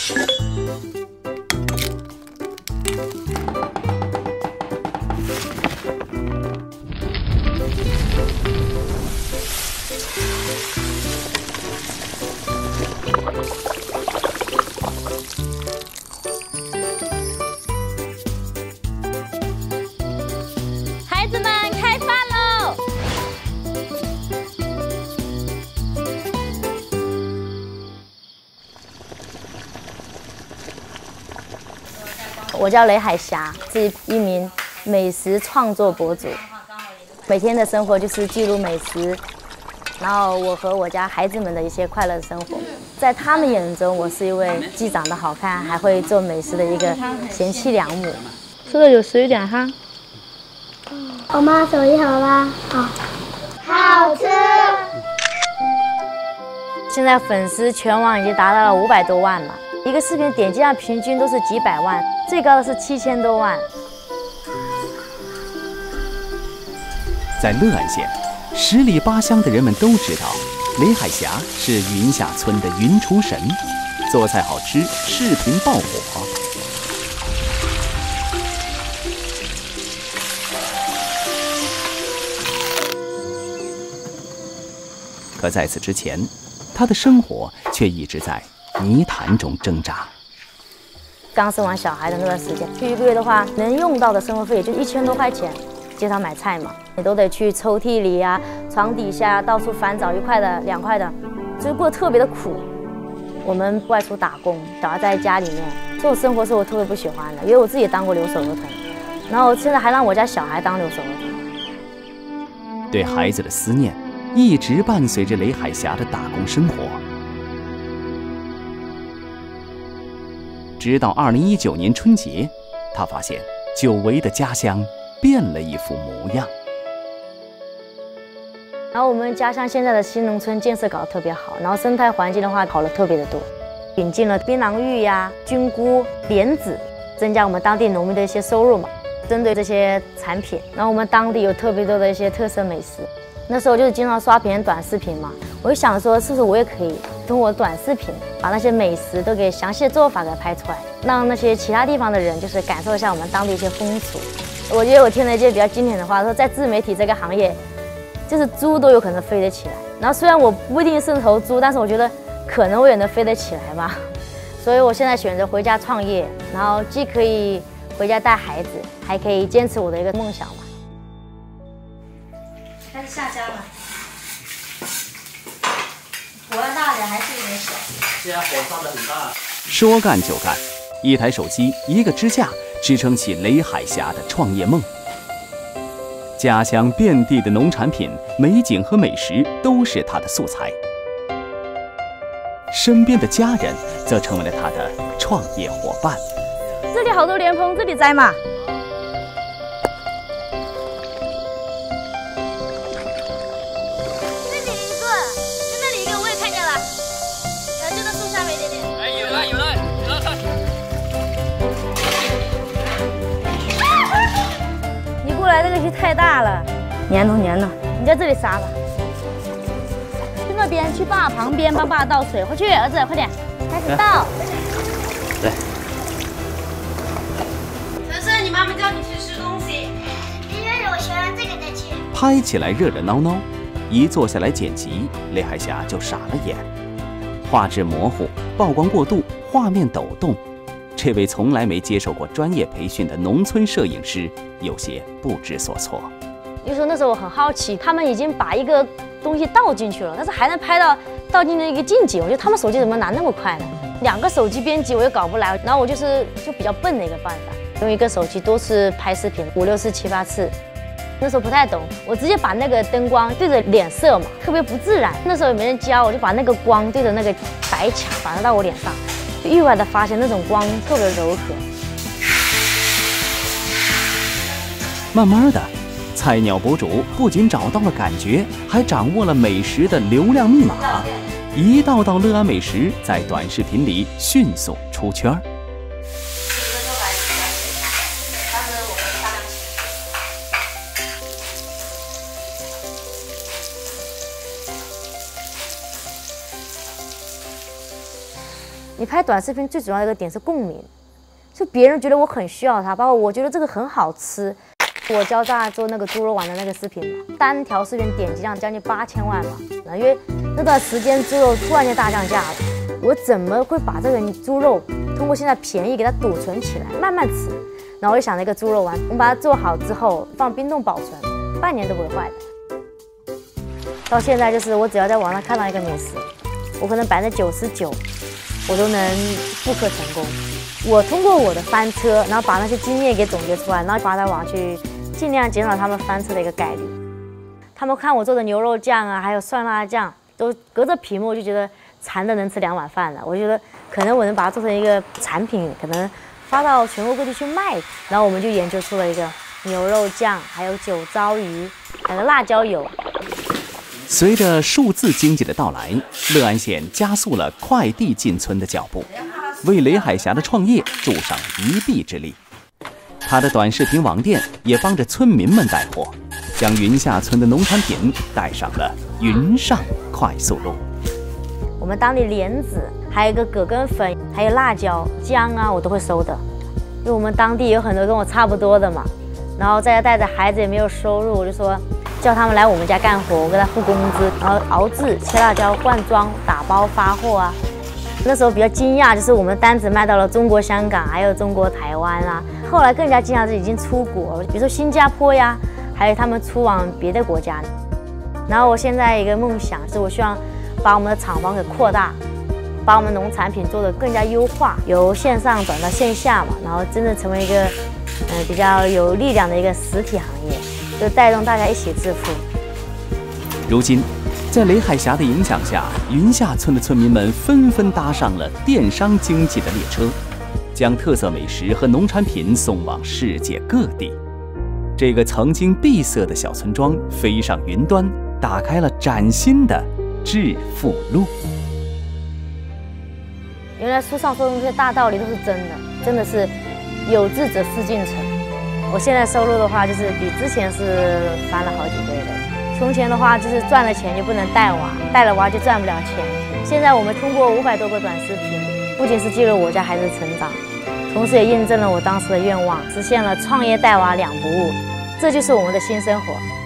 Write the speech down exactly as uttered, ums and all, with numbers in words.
孩子们，开饭喽！我叫雷海霞，是一名美食创作博主。每天的生活就是记录美食，然后我和我家孩子们的一些快乐生活。在他们眼中，我是一位既长得好看，还会做美食的一个贤妻良母。说的有食欲点哈。 我妈手艺好啦，好，好吃。 现在粉丝全网已经达到了五百多万了，一个视频点击量平均都是几百万，最高的是七千多万。 在乐安县，十里八乡的人们都知道，雷海霞是云下村的云厨神，做菜好吃，视频爆火。可在此之前，他的生活却一直在泥潭中挣扎。 刚生完小孩的那段时间，去一个月的话，能用到的生活费也就一千多块钱。街上买菜嘛，你都得去抽屉里啊、床底下到处翻找一块的、两块的，所以过得特别的苦。我们外出打工，小孩在家里面，这种生活是我特别不喜欢的，因为我自己当过留守儿童，然后现在还让我家小孩当留守儿童。 对孩子的思念一直伴随着雷海霞的打工生活，直到二零一九年春节，他发现久违的家乡变了一副模样。 然后我们家乡现在的新农村建设搞得特别好，然后生态环境的话好了特别的多，引进了槟榔芋呀、菌菇、莲子，增加我们当地农民的一些收入嘛。针对这些产品，然后我们当地有特别多的一些特色美食。那时候就是经常刷别人短视频嘛，我就想说，是不是我也可以通过短视频把那些美食都给详细的做法给拍出来，让那些其他地方的人就是感受一下我们当地一些风俗。我觉得我听了一句比较经典的话，说在自媒体这个行业，就是猪都有可能飞得起来。然后虽然我不一定是头猪，但是我觉得可能我也能飞得起来吧。所以我现在选择回家创业，然后既可以回家带孩子，还可以坚持我的一个梦想吧。开始下家了，火要大点还是有点小？ 现在火烧得很大。 说干就干，一台手机，一个支架，支撑起雷海霞的创业梦。家乡遍地的农产品、美景和美食都是他的素材，身边的家人则成为了他的创业伙伴。 这里好多莲蓬，这里摘嘛。这里一个，就那里一个，我也看见了。呃，就在树下面一点点。 哎，有了有了有了！ 你过来，这个鱼太大了，粘着粘着。你在这里杀吧。去那边，去爸旁边帮爸倒水。快去，儿子，快点，开始倒。 来。 晨晨，你妈妈叫你去吃东西。 因为我喜欢这个的吃。 拍起来热热闹闹，一坐下来剪辑，雷海霞就傻了眼。画质模糊，曝光过度，画面抖动。这位从来没接受过专业培训的农村摄影师有些不知所措。 就说那时候我很好奇，他们已经把一个东西倒进去了，但是还能拍到倒进的一个近景。我觉得他们手机怎么拿那么快呢？两个手机编辑我也搞不来，然后我就是就比较笨的一个办法，用一个手机多次拍视频，五六次、七八次。那时候不太懂，我直接把那个灯光对着脸射嘛，特别不自然。那时候也没人教，我就把那个光对着那个白墙反射到我脸上，就意外的发现那种光特别柔和。 慢慢的，菜鸟博主不仅找到了感觉，还掌握了美食的流量密码。一道道乐安美食在短视频里迅速出圈。 你拍短视频最主要的一个点是共鸣，就别人觉得我很需要它，包括我觉得这个很好吃。我教大家做那个猪肉丸的那个视频嘛，单条视频点击量将近八千万嘛，因为那段时间猪肉突然间大降价了，我怎么会把这个猪肉通过现在便宜给它储存起来，慢慢吃？然后我就想了一个猪肉丸，我们把它做好之后放冰冻保存，半年都不会坏的。到现在就是我只要在网上看到一个美食，我可能百分之九十九我都能复刻成功。我通过我的翻车，然后把那些经验给总结出来，然后发到网去，尽量减少他们翻车的一个概率。他们看我做的牛肉酱啊，还有酸辣酱，都隔着屏幕就觉得馋的能吃两碗饭了。我觉得可能我能把它做成一个产品，可能发到全国各地去卖。然后我们就研究出了一个牛肉酱，还有酒糟鱼，还有辣椒油。 随着数字经济的到来，乐安县加速了快递进村的脚步，为雷海霞的创业助上一臂之力。他的短视频网店也帮着村民们带货，将云下村的农产品带上了云上快速路。 我们当地莲子，还有一个葛根粉，还有辣椒姜啊，我都会收的，因为我们当地有很多跟我差不多的嘛。然后在家带着孩子也没有收入，我就说叫他们来我们家干活，我给他付工资，然后熬制、切辣椒、灌装、打包发货啊。那时候比较惊讶，就是我们的单子卖到了中国香港，还有中国台湾啊。后来更加惊讶是已经出国，比如说新加坡呀，还有他们出往别的国家。然后我现在一个梦想是，我希望把我们的厂房给扩大，把我们农产品做得更加优化，由线上转到线下嘛，然后真正成为一个嗯、呃、比较有力量的一个实体行业，就带动大家一起致富。 如今，在雷海霞的影响下，云下村的村民们纷纷搭上了电商经济的列车，将特色美食和农产品送往世界各地。这个曾经闭塞的小村庄飞上云端，打开了崭新的致富路。 原来书上说的那些大道理都是真的，真的是有志者事竟成。我现在收入的话，就是比之前是翻了好几倍的。从前的话，就是赚了钱就不能带娃，带了娃就赚不了钱。现在我们通过五百多个短视频，不仅是记录我家孩子的成长，同时也印证了我当时的愿望，实现了创业带娃两不误。这就是我们的新生活。